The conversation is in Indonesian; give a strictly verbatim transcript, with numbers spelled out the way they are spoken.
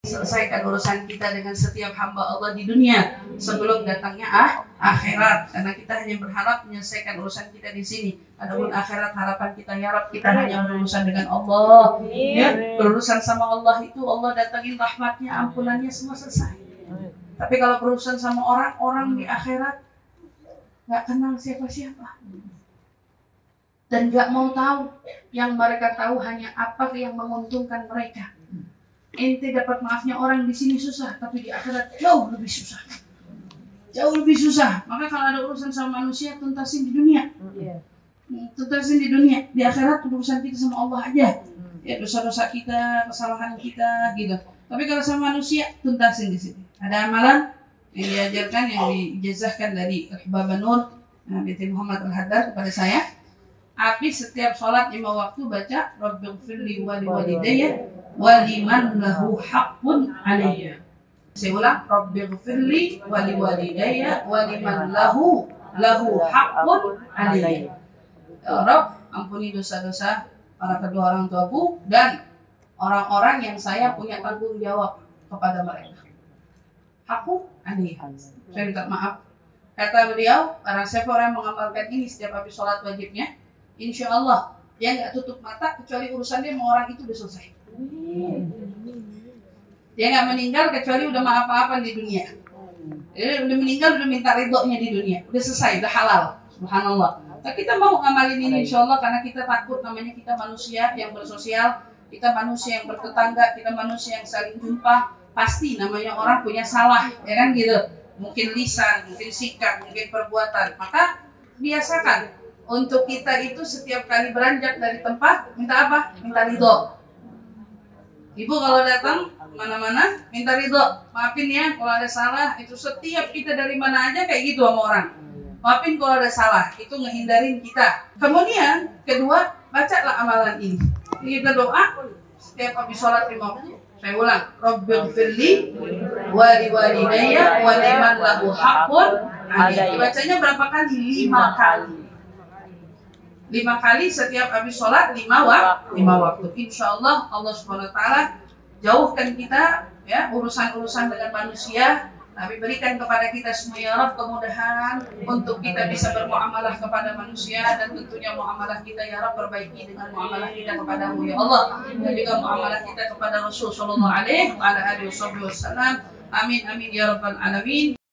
Selesaikan urusan kita dengan setiap hamba Allah di dunia sebelum datangnya ah, akhirat. Karena kita hanya berharap menyelesaikan urusan kita di sini. Adapun akhirat, harapan kita ya Rabb, kita hanya berurusan dengan Allah. Ya, berurusan sama Allah itu Allah datangin rahmatnya, ampunannya semua selesai. Tapi kalau berurusan sama orang-orang di akhirat nggak kenal siapa-siapa dan nggak mau tahu, yang mereka tahu hanya apa yang menguntungkan mereka. Ente dapat maafnya orang di sini susah, tapi di akhirat jauh lebih susah. Jauh lebih susah. Maka kalau ada urusan sama manusia, tuntasin di dunia. Tuntasin di dunia. Di akhirat urusan kita sama Allah aja. Ya, dosa-dosa kita, kesalahan kita, gitu. Tapi kalau sama manusia, tuntasin di sini. Ada amalan yang diajarkan, yang dijazahkan dari Ahbab Nur, binti Muhammad Al-Haddad kepada saya. Api setiap sholat lima waktu baca Rabbighfirli wa liwalidayya wa liman lahu haqqun alayya. Saya ulang, Rabbighfirli wa liwalidayya wa liman lahu lahu haqqun alayya. Ya Rabb, ampuni dosa-dosa para kedua orang tuaku dan orang-orang yang saya punya tanggung jawab kepada mereka. Haqqun alayya. Saya minta maaf. Kata beliau, barang siapa orang yang mengamalkan ini setiap habis sholat wajibnya, insya Allah dia nggak tutup mata kecuali urusan dia sama orang itu udah selesai. Dia nggak meninggal kecuali udah maaf-maafan di dunia. Dia udah meninggal udah minta ridhonya di dunia, udah selesai, udah halal. Subhanallah. Nah, kita mau ngamalin ini insya Allah karena kita takut, namanya kita manusia yang bersosial, kita manusia yang bertetangga, kita manusia yang saling jumpa. Pasti namanya orang punya salah, ya kan gitu. Mungkin lisan, mungkin sikap, mungkin perbuatan. Maka biasakan untuk kita itu setiap kali beranjak dari tempat, minta apa? Minta ridho. Ibu kalau datang mana-mana, minta ridho. Maafin ya kalau ada salah. Itu setiap kita dari mana aja kayak gitu sama orang. Maafin kalau ada salah. Itu ngehindarin kita. Kemudian, kedua, bacalah amalan ini. Kita doa setiap habis sholat lima waktu. Saya ulang, Rabbighfirli wa liwalidayya wa liman lahu haqqun alayya. Bacanya berapa kali? Lima kali. Lima kali setiap habis sholat lima waktu. Lima waktu. Insya Allah Allah Subhanahu Wa Taala jauhkan kita ya urusan-urusan dengan manusia. Tapi berikan kepada kita semua ya Rabb kemudahan untuk kita bisa bermuamalah kepada manusia dan tentunya muamalah kita ya Rabb perbaiki dengan muamalah kita kepadamu ya Allah dan juga muamalah kita kepada Rasul sallallahu alaihi wasallam. Amin amin ya rabbal alamin.